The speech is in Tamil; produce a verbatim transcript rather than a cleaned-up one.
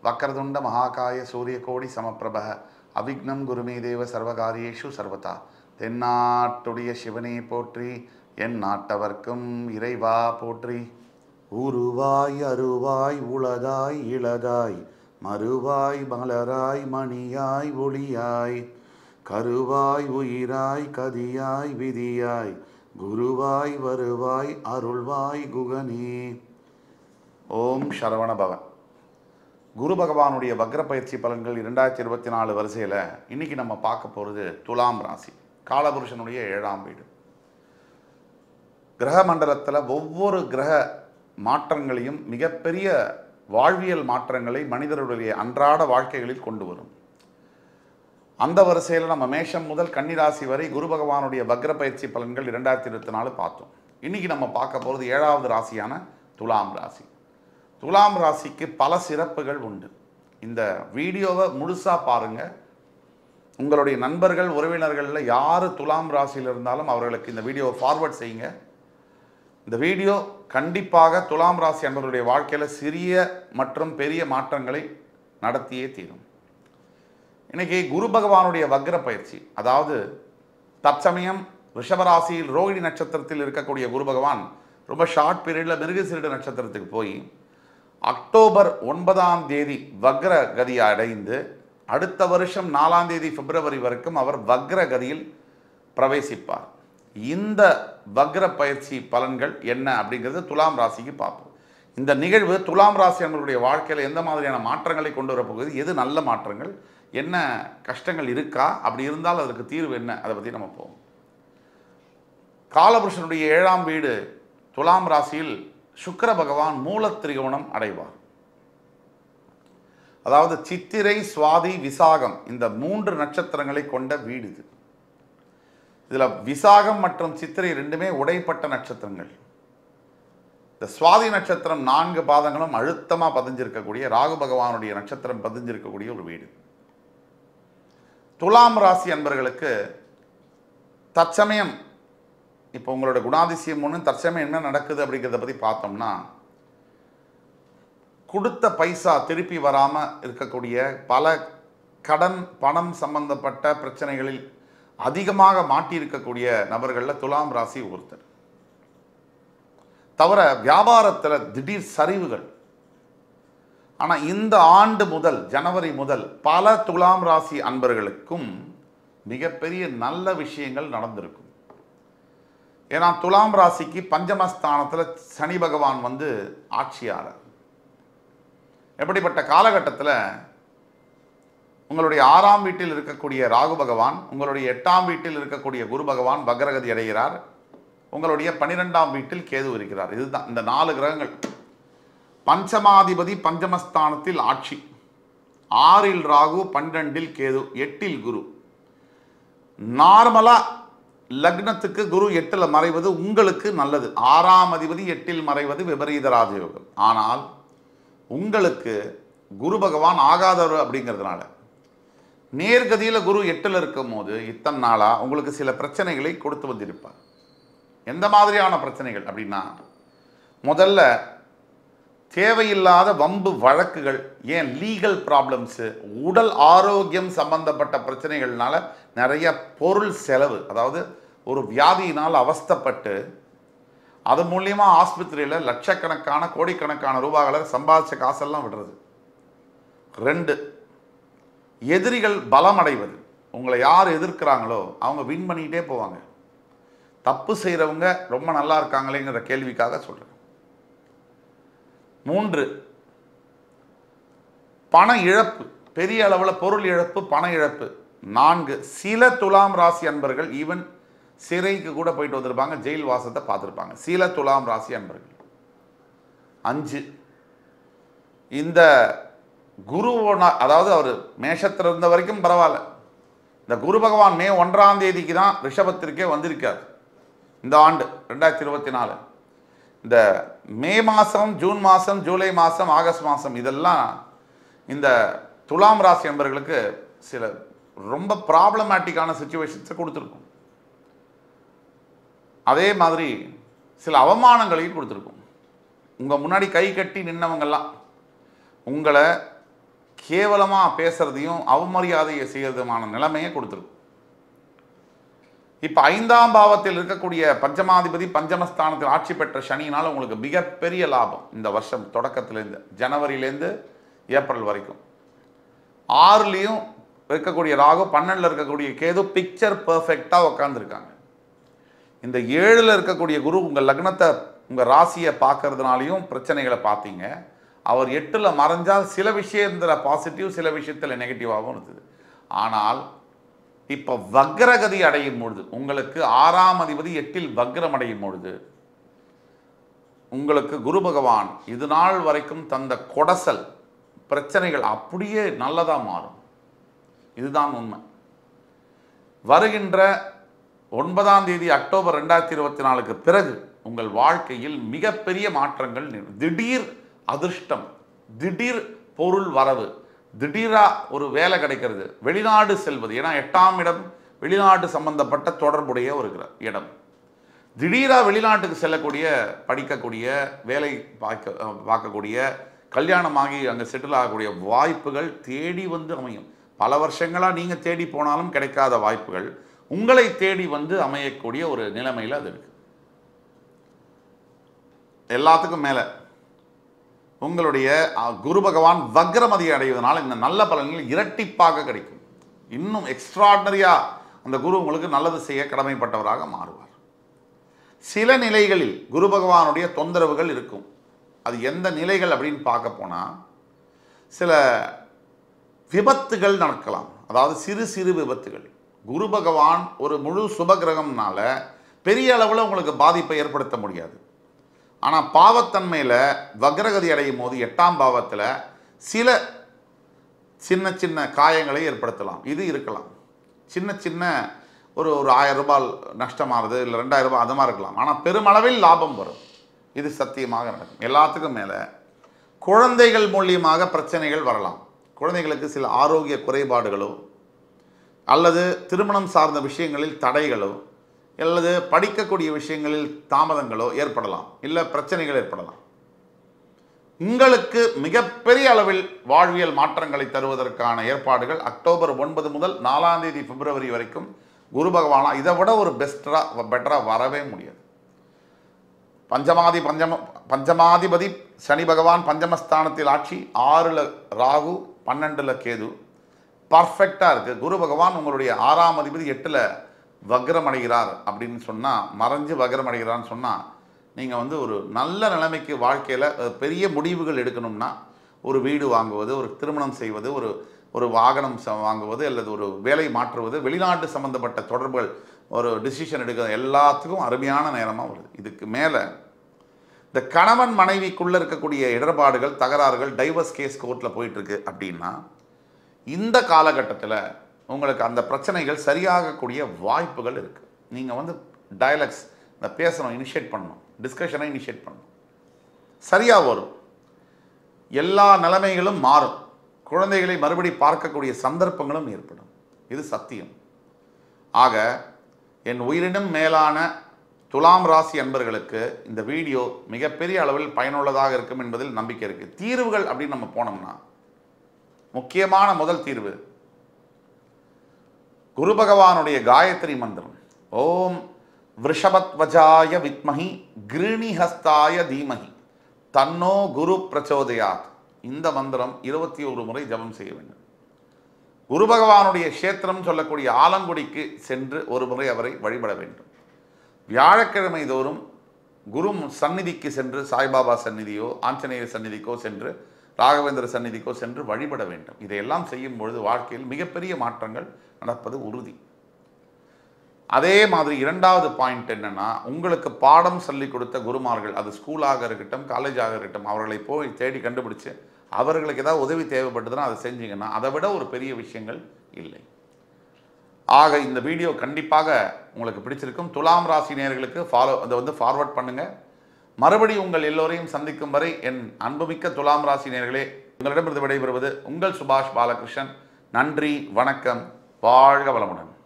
வக்கரதுண்ட மகாகாய சூரியகோடி சமப்பிரப அவிக்னம் குருமே தேவ சர்வகாரியேஷு சர்வதா. தென்னாட்டுடைய சிவனே போற்றி, என் நாட்டவர்க்கும் இறைவா போற்றி. உருவாய் அருவாய் உளதாய் இளதாய் மறுவாய் மலராய் மணியாய் ஒளியாய் கருவாய் உயிராய் கதியாய் விதியாய் குருவாய் வருவாய் அருள்வாய் குகனே. ஓம் சரவண பவன். குரு பகவானுடைய வக்ர பயிற்சி பலன்கள் இரண்டாயிரத்தி இருபத்தி நாலு வரிசையில் இன்னைக்கு நம்ம பார்க்க போகிறது துலாம் ராசி, காலபுருஷனுடைய ஏழாம் வீடு. கிரக மண்டலத்தில் ஒவ்வொரு கிரக மாற்றங்களையும் மிகப்பெரிய வாழ்வியல் மாற்றங்களை மனிதருடைய அன்றாட வாழ்க்கைகளில் கொண்டு வரும். அந்த வரிசையில் நம்ம மேஷம் முதல் கன்னிராசி வரை குரு பகவானுடைய வக்ர பயிற்சி பலன்கள் இரண்டாயிரத்தி இருபத்தி நாலு பார்த்தோம். இன்னைக்கு நம்ம பார்க்க போகிறது ஏழாவது ராசியான துலாம் ராசி. துலாம் ராசிக்கு பல சிறப்புகள் உண்டு. இந்த வீடியோவை முழுசாக பாருங்கள். உங்களுடைய நண்பர்கள் உறவினர்களில் யார் துலாம் ராசியில் இருந்தாலும் அவர்களுக்கு இந்த வீடியோவை ஃபார்வர்ட் செய்யுங்க. இந்த வீடியோ கண்டிப்பாக துலாம் ராசி அன்பர்களுடைய வாழ்க்கையில் சிறிய மற்றும் பெரிய மாற்றங்களை நடத்தியே தீரும். இன்னைக்கு குரு பகவானுடைய வக்ர பயிற்சி, அதாவது தற்சமயம் ரிஷபராசியில் ரோகிணி நட்சத்திரத்தில் இருக்கக்கூடிய குரு பகவான் ரொம்ப ஷார்ட் பீரியடில் மிருகசீரிட நட்சத்திரத்துக்கு போய் அக்டோபர் ஒன்பதாம் தேதி வக்ர கதியை அடைந்து அடுத்த வருஷம் நாலாம் தேதி பிப்ரவரி வரைக்கும் அவர் வக்ர கதியில் பிரவேசிப்பார். இந்த வக்ர பயிற்சி பலன்கள் என்ன அப்படிங்கிறது துலாம் ராசிக்கு பார்ப்போம். இந்த நிகழ்வு துலாம் ராசி அவர்களுடைய வாழ்க்கையில் எந்த மாதிரியான மாற்றங்களை கொண்டு வரப்போகுது, எது நல்ல மாற்றங்கள், என்ன கஷ்டங்கள் இருக்கா, அப்படி இருந்தால் அதற்கு தீர்வு என்ன, அதை பற்றி நம்ம போவோம். காலபுருஷனுடைய ஏழாம் வீடு துலாம் ராசியில் சுக்கிர பகவான் மூலத்திரிகோணம் அடைவார். அதாவது சித்திரை சுவாதி விசாகம் இந்த மூன்று நட்சத்திரங்களை கொண்ட வீடு இது. இதில் விசாகம் மற்றும் சித்திரை ரெண்டுமே உடைப்பட்ட நட்சத்திரங்கள். இந்த சுவாதி நட்சத்திரம் நான்கு பாதங்களும் அழுத்தமாக பதிஞ்சிருக்கக்கூடிய ராகு பகவானுடைய நட்சத்திரம் பதிஞ்சிருக்கக்கூடிய ஒரு வீடு. துலாம் ராசி அன்பர்களுக்கு தற்சமயம் இப்போ உங்களோட குணாதிசயம் ஒன்று தற்சமயம் என்ன நடக்குது அப்படிங்கிறத பற்றி பார்த்தோம்னா, கொடுத்த பைசா திருப்பி வராமல் இருக்கக்கூடிய பல கடன் பணம் சம்பந்தப்பட்ட பிரச்சனைகளில் அதிகமாக மாட்டியிருக்கக்கூடிய நபர்களில் துலாம் ராசி ஒருத்தர். தவிர வியாபாரத்தில் திடீர் சரிவுகள். ஆனால் இந்த ஆண்டு முதல் ஜனவரி முதல் பல துலாம் ராசி அன்பர்களுக்கும் மிகப்பெரிய நல்ல விஷயங்கள் நடந்திருக்கும். ஏன்னா துலாம் ராசிக்கு பஞ்சமஸ்தானத்தில் சனி பகவான் வந்து ஆட்சியாளர். எப்படிப்பட்ட காலகட்டத்தில் உங்களுடைய ஆறாம் வீட்டில் இருக்கக்கூடிய ராகு பகவான், உங்களுடைய எட்டாம் வீட்டில் இருக்கக்கூடிய குரு பகவான் வக்ரகதி அடைகிறார். உங்களுடைய பனிரெண்டாம் வீட்டில் கேது இருக்கிறார். இதுதான் இந்த நாலு கிரகங்கள். பஞ்சமாதிபதி பஞ்சமஸ்தானத்தில் ஆட்சி, ஆறில் ராகு, பன்னிரெண்டில் கேது, எட்டில் குரு. நார்மலா லக்னத்துக்கு குரு எட்டில் மறைவது உங்களுக்கு நல்லது. ஆறாம் அதிபதி எட்டில் மறைவது விபரீத ராஜயோகம். ஆனால் உங்களுக்கு குரு பகவான் ஆகாதவர் அப்படிங்கிறதுனால நேர்கதியில் குரு எட்டில் இருக்கும் போது இத்தனை நாளாக உங்களுக்கு சில பிரச்சனைகளை கொடுத்து வந்திருப்பார். எந்த மாதிரியான பிரச்சனைகள் அப்படின்னா, முதல்ல தேவையில்லாத வம்பு வழக்குகள், ஏன் லீகல் ப்ராப்ளம்ஸு, உடல் ஆரோக்கியம் சம்பந்தப்பட்ட பிரச்சனைகள்னால நிறைய பொருள் செலவு, அதாவது ஒரு வியாதியினால் அவஸ்தைப்பட்டு அது மூலியமாக ஆஸ்பத்திரியில் லட்சக்கணக்கான கோடிக்கணக்கான ரூபாய்களை சம்பாதிச்ச காசெல்லாம் விடுறது. ரெண்டு, எதிரிகள் பலம் அடைவது. உங்களை யார் எதிர்க்கிறாங்களோ அவங்க வின் பண்ணிக்கிட்டே போவாங்க. தப்பு செய்கிறவங்க ரொம்ப நல்லா இருக்காங்களேங்கிற கேள்விக்காக சொல்கிறேன். மூன்று, பண இழப்பு, பெரிய அளவில் பொருள் இழப்பு, பண இழப்பு. நான்கு, சில துலாம் ராசி அன்பர்கள் ஈவன் சிறைக்கு கூட போயிட்டு வந்திருப்பாங்க, ஜெயில் வாசத்தை பார்த்துருப்பாங்க, சில துலாம் ராசி அன்பர்கள். அஞ்சு, இந்த குருவோட, அதாவது அவர் மேஷத்தில் இருந்த வரைக்கும் பரவாயில்ல, இந்த குரு பகவான் மே ஒன்றாம் தேதிக்கு தான் ரிஷபத்திற்கே வந்திருக்கார். இந்த ஆண்டு ரெண்டாயிரத்தி இருபத்தி நாலு இந்த மே மாதம், ஜூன் மாதம், ஜூலை மாதம், ஆகஸ்ட் மாதம் இதெல்லாம் இந்த துலாம் ராசி அன்பர்களுக்கு சில ரொம்ப ப்ராப்ளமேட்டிக்கான சிச்சுவேஷன்ஸை கொடுத்துருக்கும். அதே மாதிரி சில அவமானங்களையும் கொடுத்துருக்கும். உங்கள் முன்னாடி கை கட்டி நின்னவங்கெல்லாம் உங்களை கேவலமாக பேசுறதையும் அவமரியாதையை செய்யறதுமான நிலைமையை கொடுத்துருக்கும். இப்போ ஐந்தாம் பாவத்தில் இருக்கக்கூடிய பஞ்சமாதிபதி பஞ்சமஸ்தானத்தில் ஆட்சி பெற்ற சனியினால் உங்களுக்கு மிகப்பெரிய லாபம் இந்த வருஷம் தொடக்கத்திலேருந்து ஜனவரியிலேருந்து ஏப்ரல் வரைக்கும். ஆறுலேயும் இருக்கக்கூடிய ராகு, பன்னெண்டில் இருக்கக்கூடிய கேது பிக்சர் பர்ஃபெக்டாக உட்காந்துருக்காங்க. இந்த ஏழில் இருக்கக்கூடிய குரு உங்கள் லக்னத்தை உங்கள் ராசியை பார்க்கறதுனாலையும் பிரச்சனைகளை பார்த்தீங்க. அவர் எட்டில் மறைஞ்சால் சில விஷயத்தில் பாசிட்டிவ், சில விஷயத்தில் நெகட்டிவாகவும் இருந்தது. ஆனால் இப்போ வக்ரகதி அடையும் பொழுது, உங்களுக்கு ஆறாம் அதிபதி எட்டில் வக்ரம் அடையும் பொழுது, உங்களுக்கு குரு பகவான் இது நாள் வரைக்கும் தந்த கொடசல் பிரச்சனைகள் அப்படியே நல்லதாக மாறும். இதுதான் உண்மை. வருகின்ற ஒன்பதாம் தேதி அக்டோபர் ரெண்டாயிரத்தி இருபத்தி நாலுக்கு பிறகு உங்கள் வாழ்க்கையில் மிகப்பெரிய மாற்றங்கள், திடீர் அதிர்ஷ்டம், திடீர் பொருள் வரவு, திடீரா ஒரு வேலை கிடைக்கிறது, வெளிநாடு செல்வது. ஏன்னா எட்டாம் இடம் வெளிநாடு சம்பந்தப்பட்ட தொடர்புடைய ஒரு இடம். திடீரா வெளிநாட்டுக்கு செல்லக்கூடிய, படிக்கக்கூடிய, வேலை பார்க்க பார்க்கக்கூடிய, கல்யாணமாகி அங்கே செட்டில் ஆகக்கூடிய வாய்ப்புகள் தேடி வந்து அமையும். பல வருஷங்களாக நீங்கள் தேடி போனாலும் கிடைக்காத வாய்ப்புகள் உங்களை தேடி வந்து அமையக்கூடிய ஒரு நிலைமையில் அது இருக்கு. எல்லாத்துக்கும் மேலே உங்களுடைய குரு பகவான் வக்ரமதி அடைவதனால் இந்த நல்ல பலன்கள் இரட்டிப்பாக கிடைக்கும். இன்னும் எக்ஸ்ட்ராடனரியாக அந்த குரு உங்களுக்கு நல்லது செய்ய கடமைப்பட்டவராக மாறுவார். சில நிலைகளில் குரு பகவானுடைய தொந்தரவுகள் இருக்கும். அது எந்த நிலைகள் அப்படின்னு பார்க்க போனால், சில விபத்துகள் நடக்கலாம். அதாவது சிறு சிறு விபத்துகள். குரு பகவான் ஒரு முழு சுபகிரகம்னால பெரிய அளவில் உங்களுக்கு பாதிப்பை ஏற்படுத்த முடியாது. ஆனால் பாவத்தன்மையில் வக்ரகதி அடையும் போது எட்டாம் பாவத்தில் சில சின்ன சின்ன காயங்களை ஏற்படுத்தலாம். இது இருக்கலாம். சின்ன சின்ன ஒரு ஒரு ஆயிரம் ரூபாய் நஷ்டமாகுது, இல்லை ரெண்டாயிரம் ரூபாய் அது மாதிரி இருக்கலாம். ஆனால் பெருமளவில் லாபம் வரும். இது சத்தியமாக நடக்கும். எல்லாத்துக்கும் மேலே குழந்தைகள் மூலியமாக பிரச்சனைகள் வரலாம். குழந்தைகளுக்கு சில ஆரோக்கிய குறைபாடுகளோ அல்லது திருமணம் சார்ந்த விஷயங்களில் தடைகளோ அல்லது படிக்கக்கூடிய விஷயங்களில் தாமதங்களோ ஏற்படலாம், இல்லை பிரச்சனைகள் ஏற்படலாம். உங்களுக்கு மிகப்பெரிய அளவில் வாழ்வியல் மாற்றங்களை தருவதற்கான ஏற்பாடுகள் அக்டோபர் ஒன்பது முதல் நாலாம் தேதி பிப்ரவரி வரைக்கும் குரு பகவானா இதை விட ஒரு பெஸ்டராக பெட்டராக வரவே முடியாது. பஞ்சமாதி பஞ்சம பஞ்சமாதிபதி சனி பகவான் பஞ்சமஸ்தானத்தில் ஆட்சி, ஆறில் ராகு, பன்னெண்டில் கேது, பர்ஃபெக்டாக இருக்குது. குரு பகவான் உங்களுடைய ஆறாம் அதிபதி எட்டில் வக்ரம் அடைகிறார் அப்படின்னு சொன்னால், மறைஞ்சு வக்ரம் அடைகிறான்னு சொன்னால், நீங்கள் வந்து ஒரு நல்ல நிலைமைக்கு வாழ்க்கையில் பெரிய முடிவுகள் எடுக்கணும்னா, ஒரு வீடு வாங்குவது, ஒரு திருமணம் செய்வது, ஒரு ஒரு வாகனம் வாங்குவது, அல்லது ஒரு வேலை மாற்றுவது, வெளிநாட்டு சம்மந்தப்பட்ட தொடர்புகள், ஒரு டிசிஷன் எடுக்கிறது, எல்லாத்துக்கும் அருமையான நேரமாக வருது. இதுக்கு மேலே இந்த கணவன் மனைவிக்குள்ளே இருக்கக்கூடிய இடர்பாடுகள், தகராறுகள், டைவர்ஸ் கேஸ் கோர்ட்டில் போயிட்டுருக்கு அப்படின்னா, இந்த காலகட்டத்தில் உங்களுக்கு அந்த பிரச்சனைகள் சரியாகக்கூடிய வாய்ப்புகள் இருக்குது. நீங்கள் வந்து டயலாக்ஸ் இந்த பேசணும், இனிஷியேட் பண்ணணும், டிஸ்கஷனை இனிஷியேட் பண்ணணும், சரியாக வரும். எல்லா நிலைமைகளும் மாறும். குழந்தைகளை மறுபடி பார்க்கக்கூடிய சந்தர்ப்பங்களும் ஏற்படும். இது சத்தியம். ஆக என் உயிரினும் மேலான துலாம் ராசி அன்பர்களுக்கு இந்த வீடியோ மிகப்பெரிய அளவில் பயனுள்ளதாக இருக்கும் என்பதில் நம்பிக்கை இருக்குது. தீர்வுகள் அப்படின்னு நம்ம போனோம்னா, முக்கியமான முதல் தீர்வு குரு பகவானுடைய காயத்ரி மந்திரம். ஓம் விருஷபத்வஜாய வித்மஹி கிருணிஹஸ்தாய தீமஹி தன்னோ குரு பிரச்சோதயாத். இந்த மந்திரம் இருபத்தி ஒரு முறை ஜபம் செய்ய வேண்டும். குரு பகவானுடைய கஷேத்திரம் சொல்லக்கூடிய ஆலங்குடிக்கு சென்று ஒரு முறை அவரை வழிபட வேண்டும். வியாழக்கிழமை தோறும் குரு சந்நிதிக்கு சென்று, சாய்பாபா சந்நிதியோ ஆஞ்சநேயர் சந்நிதிக்கோ சென்று, ராகவேந்திர சந்நிதிக்கோ சென்று வழிபட வேண்டும். இதையெல்லாம் செய்யும் பொழுது வாழ்க்கையில் மிகப்பெரிய மாற்றங்கள் நடப்பது உறுதி. அதே மாதிரி இரண்டாவது பாயிண்ட் என்னன்னா, உங்களுக்கு பாடம் சொல்லிக் கொடுத்த குருமார்கள், அது ஸ்கூலாக இருக்கட்டும், காலேஜாக இருக்கட்டும், அவர்களை போய் தேடி கண்டுபிடிச்சு அவர்களுக்கு ஏதாவது உதவி தேவைப்பட்டதுன்னா அதை செஞ்சீங்கன்னா அதை விட ஒரு பெரிய விஷயங்கள் இல்லை. ஆக இந்த வீடியோ கண்டிப்பாக உங்களுக்கு பிடிச்சிருக்கும். துலாம் ராசி நேயர்களுக்கு ஃபாலோ அதை வந்து ஃபார்வர்ட் பண்ணுங்கள். மறுபடியும் உங்கள் எல்லோரையும் சந்திக்கும் வரை என் அன்புமிக்க துலாம் ராசி நேயர்களே, உங்களிடமிருந்து விடைபெறுவது உங்கள் சுபாஷ் பாலகிருஷ்ணன். நன்றி, வணக்கம், வாழ்க வளமுடன்.